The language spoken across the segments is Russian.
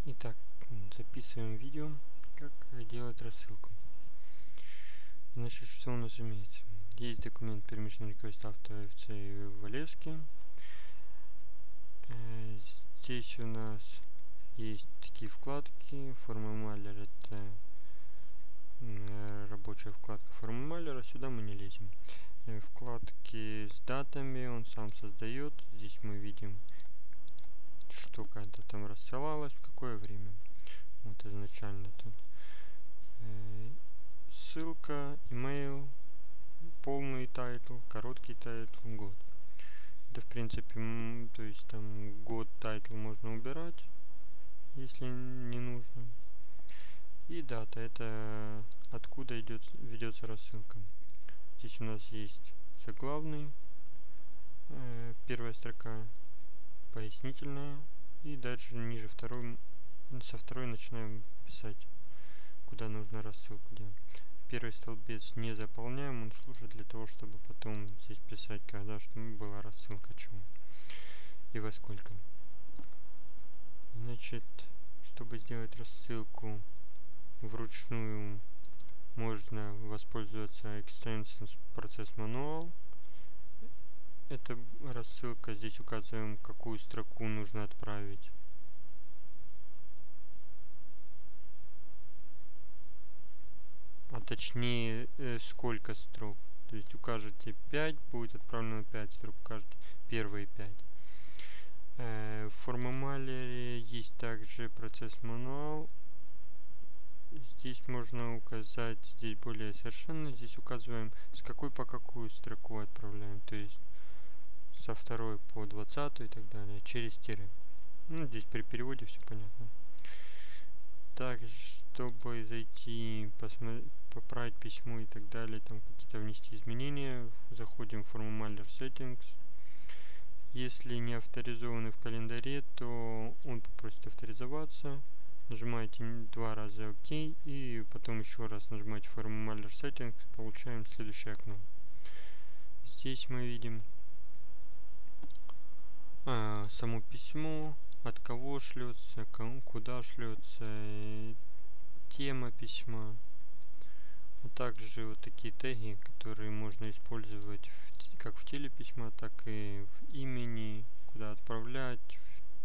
Итак, записываем видео, как делать рассылку. Значит, что у нас имеется? Есть документ Permission Request Auto FC в Олеске. Здесь у нас есть такие вкладки. Форма Малер — это рабочая вкладка формы Малера. Сюда мы не лезем. Вкладки с датами он сам создает. Здесь мы видим, что когда там рассылалось, в какое время. Вот изначально тут ссылка, email, полный тайтл, короткий тайтл, год. Это в принципе, то есть там год тайтл можно убирать, если не нужно. И дата — это откуда ведется рассылка. Здесь у нас есть заглавный, первая строка пояснительная, и дальше ниже со второй начинаем писать, куда нужно рассылку делать. Первый столбец не заполняем, он служит для того, чтобы потом здесь писать, когда была рассылка, чего и во сколько. Значит, чтобы сделать рассылку вручную, можно воспользоваться Extensions Process Manual. Это рассылка, здесь указываем, какую строку нужно отправить. А точнее, сколько строк. То есть укажете 5, будет отправлено 5 строк, укажете первые 5. В форме есть также процесс мануал. Здесь можно указать, здесь более совершенно, здесь указываем, с какой по какую строку отправляем, то есть со 2 по 20 и так далее, через тире. Ну, здесь при переводе все понятно. Также, чтобы зайти, поправить письмо и так далее, там какие-то внести изменения, заходим в форму Settings. Если не авторизованы в календаре, то он попросит авторизоваться. Нажимаете 2 раза ОК и потом еще раз нажимаете форму Settings, получаем следующее окно. Здесь мы видим само письмо, от кого шлется, куда шлется, тема письма, а также вот такие теги, которые можно использовать как в теле письма, так и в имени, куда отправлять,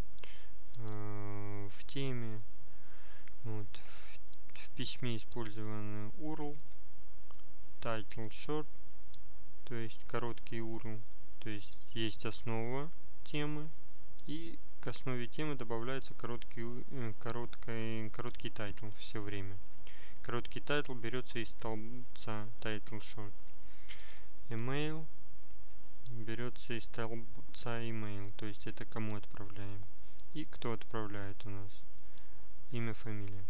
в теме. Вот. В письме использованы URL, title short, то есть короткий URL, то есть основа темы, и к основе темы добавляется короткий тайтл все время. Короткий тайтл берется из столбца title short. Email берется из столбца email, то есть это кому отправляем. И кто отправляет у нас. Имя, фамилия.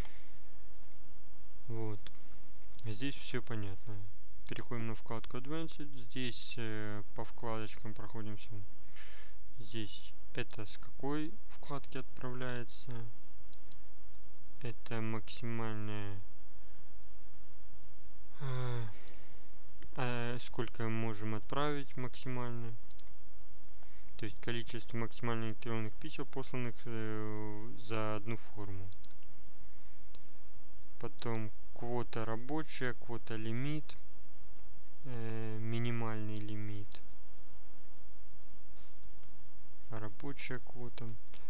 Вот. Здесь все понятно. Переходим на вкладку Advanced. Здесь по вкладочкам проходимся. Здесь это с какой вкладки отправляется. Это максимальная, сколько можем отправить максимально. То есть количество максимально электронных писем, посланных за одну форму. Потом квота рабочая, квота лимит, минимальный лимит, рабочая квота.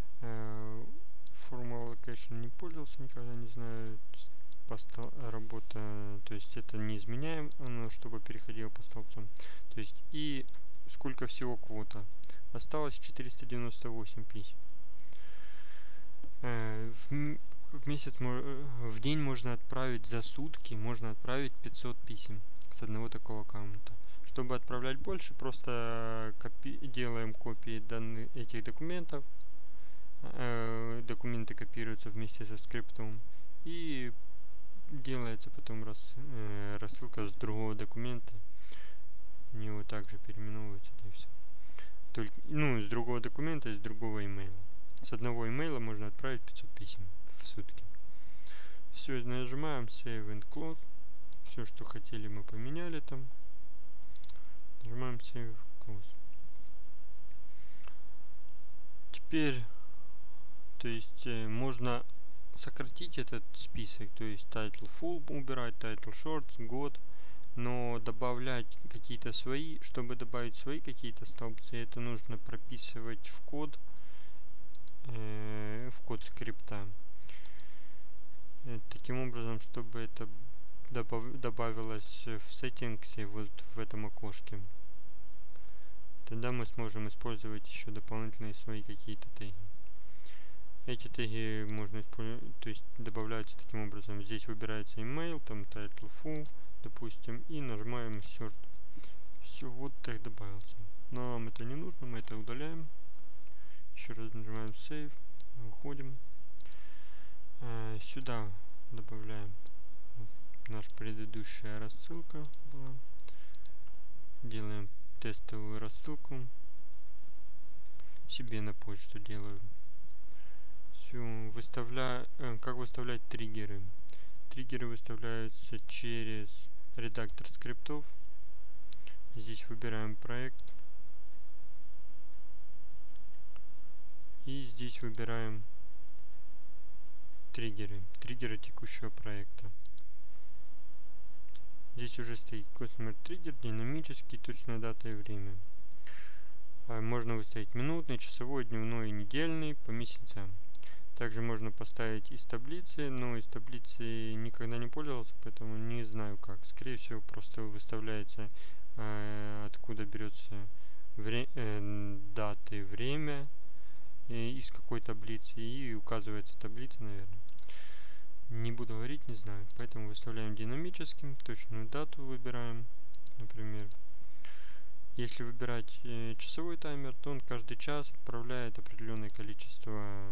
Формула allocation не пользовался никогда, не знаю. Работа, то есть это не изменяем, оно чтобы переходило по столбцам. То есть и сколько всего квота. Осталось 498 писем. В месяц, в день можно отправить, за сутки можно отправить 500 писем с одного такого аккаунта. Чтобы отправлять больше, просто делаем копии этих документов. Документы копируются вместе со скриптом и делается потом рассылка с другого документа. В него также переименовывается, да и все. Только, с другого документа, из другого имейла. С одного имейла можно отправить 500 писем в сутки. Все, нажимаем Save and Close. Все, что хотели, мы поменяли там. Нажимаем Save Close. Теперь То есть можно сократить этот список, то есть title full убирать, title shorts, год, но добавлять какие-то свои, чтобы добавить свои какие-то столбцы, это нужно прописывать в код скрипта. Таким образом, чтобы это добавилось в settings вот в этом окошке. Тогда мы сможем использовать еще дополнительные свои какие-то теги. Эти теги можно использовать, то есть добавляются таким образом. Здесь выбирается email, там title full, допустим, и нажимаем insert. Все, вот тег добавился. Но нам это не нужно, мы это удаляем. Еще раз нажимаем save, выходим. Сюда добавляем наша предыдущая рассылка была. Делаем тестовую рассылку. Себе на почту делаю. Все, как выставлять триггеры? Триггеры выставляются через редактор скриптов. Здесь выбираем проект. И здесь выбираем триггеры текущего проекта. Здесь уже стоит Customer Trigger, динамический, точная дата и время. Можно выставить минутный, часовой, дневной, недельный по месяцам. Также можно поставить из таблицы, но из таблицы никогда не пользовался, поэтому не знаю как. Скорее всего, просто выставляется откуда берется даты, время из какой таблицы и указывается таблица, наверное. Не буду говорить, не знаю. Поэтому выставляем динамическим, точную дату выбираем, например. Если выбирать часовой таймер, то он каждый час отправляет определенное количество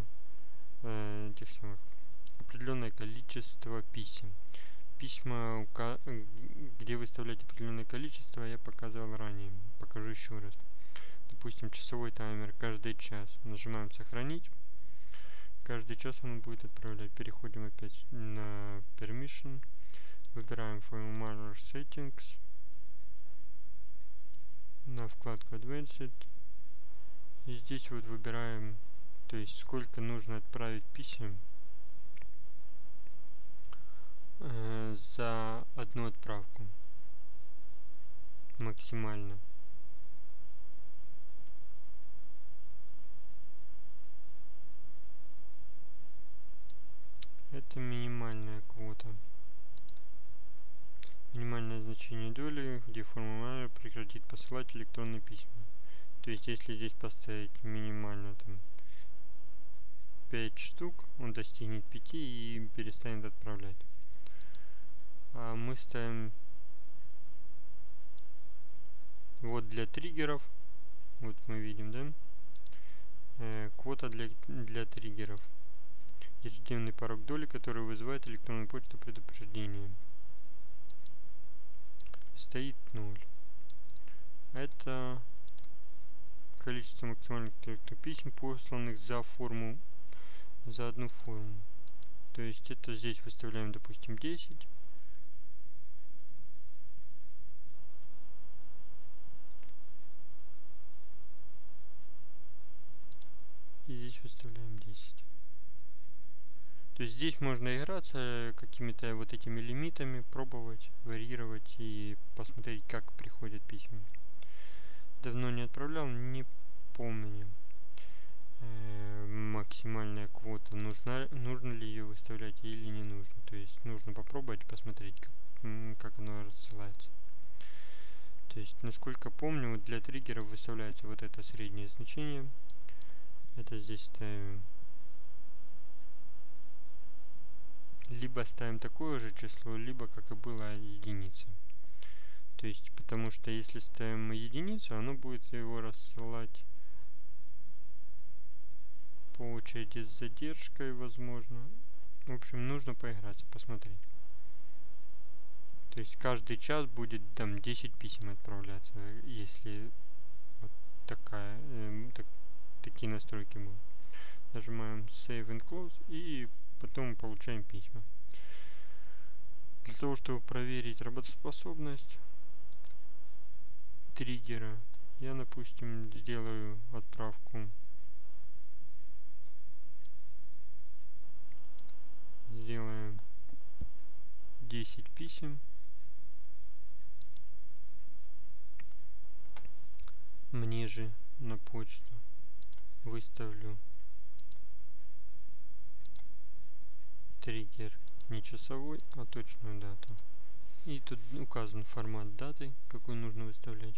определенное количество писем. Письма, где выставлять определенное количество, я показывал ранее. Покажу еще раз. Допустим, часовой таймер каждый час. Нажимаем сохранить. Каждый час он будет отправлять. Переходим опять на Permission. Выбираем Formular Settings. На вкладку Advanced. И здесь вот выбираем, то есть сколько нужно отправить писем за одну отправку. Максимально. Это минимальная квота. Минимальное значение доли, где формуляр прекратит посылать электронные письма. То есть, если здесь поставить минимально там 5 штук, он достигнет 5 и перестанет отправлять. А мы ставим вот для триггеров. Вот мы видим, да? Квота для триггеров. Ежедневный порог доли, который вызывает электронную почту предупреждения. Стоит 0. Это количество максимальных писем, посланных за одну форму. То есть это здесь выставляем, допустим, 10. И здесь выставляем 10. То есть здесь можно играться какими-то вот этими лимитами, пробовать, варьировать и посмотреть, как приходят письма. Давно не отправлял, не помню. Максимальная квота, нужно ли ее выставлять или не нужно. То есть нужно попробовать, посмотреть, как оно рассылается. То есть, насколько помню, вот для триггеров выставляется вот это среднее значение. Это здесь ставим. Либо ставим такое же число, либо, как и было, единица. То есть, потому что если ставим единицу, оно будет его рассылать по очереди с задержкой, возможно. В общем, нужно поиграться, посмотреть. То есть каждый час будет там 10 писем отправляться, если вот такие настройки будут. Нажимаем Save and Close и потом получаем письма. Для того, чтобы проверить работоспособность триггера, я, допустим, сделаю отправку 10 писем. Мне же на почту выставлю триггер не часовой, а точную дату. И тут указан формат даты, какой нужно выставлять.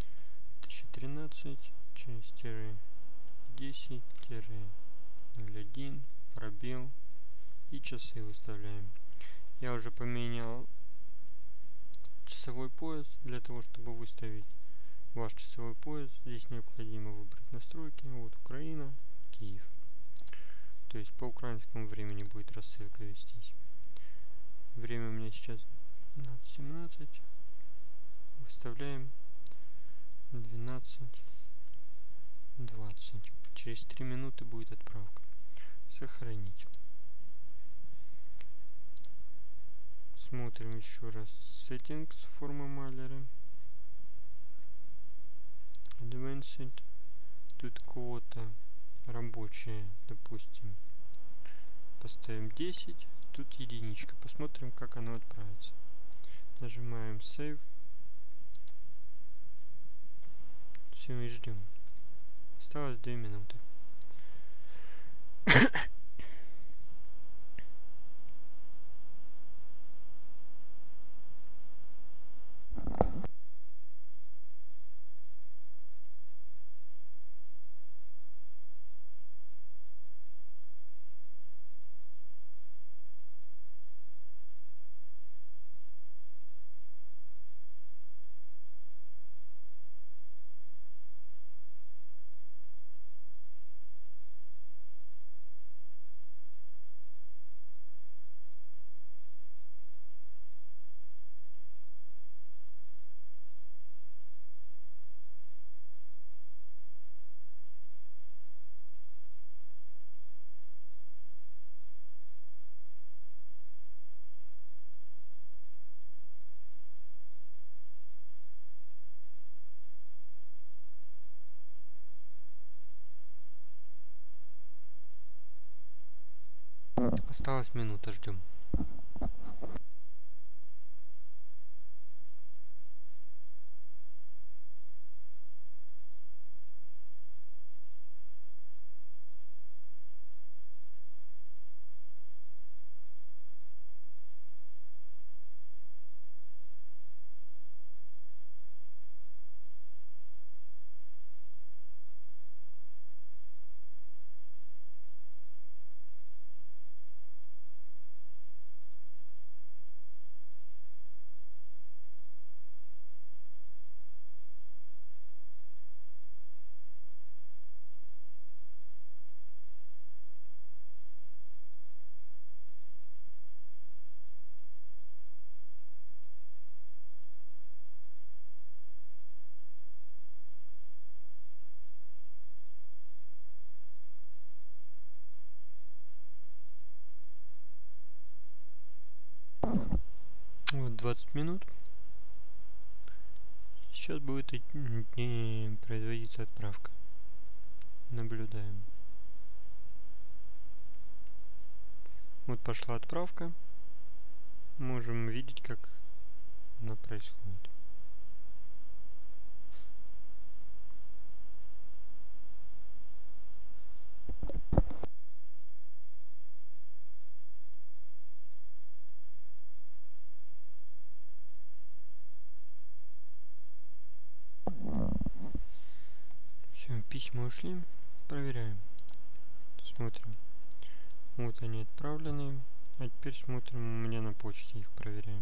2013-10-01 пробел и часы выставляем. Я уже поменял часовой пояс. Для того, чтобы выставить ваш часовой пояс, здесь необходимо выбрать настройки. Вот Украина, Киев. То есть по украинскому времени будет рассылка вестись. Время у меня сейчас 12:17. Выставляем 12:20. Через 3 минуты будет отправка. Сохранить. Смотрим еще раз settings формы Малера. Advanced. Тут квота рабочая, допустим. Поставим 10. Тут единичка. Посмотрим, как оно отправится. Нажимаем Save. Все, и ждем. Осталось 2 минуты. Осталась минута, ждем. Вот 20 минут. Сейчас будет производиться отправка. Наблюдаем. Вот пошла отправка. Можем видеть, как она происходит. Все, письма ушли. Проверяем. Смотрим. Вот они отправлены. А теперь смотрим, у меня на почте их проверяем.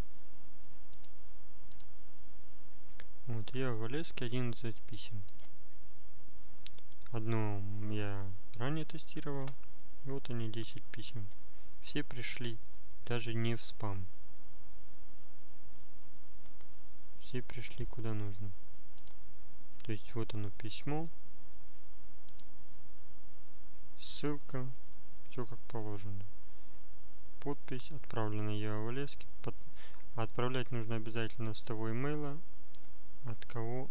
Вот я в Олеске 11 писем. Одно я ранее тестировал. И вот они 10 писем. Все пришли, даже не в спам. Все пришли куда нужно. То есть вот оно письмо. Ссылка. Все как положено. Подпись. Отправлена я в Олеске. Отправлять нужно обязательно с того имейла, от кого.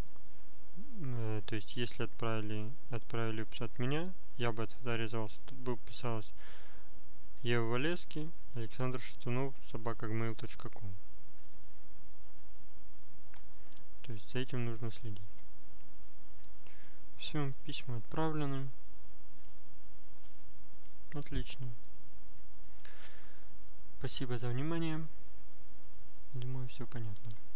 То есть если отправили от меня, я бы авторизовался. Тут бы писалось Ева Валески, Александр Шатунов, @gmail.com. То есть за этим нужно следить. Все, письма отправлены. Отлично. Спасибо за внимание. Думаю, все понятно.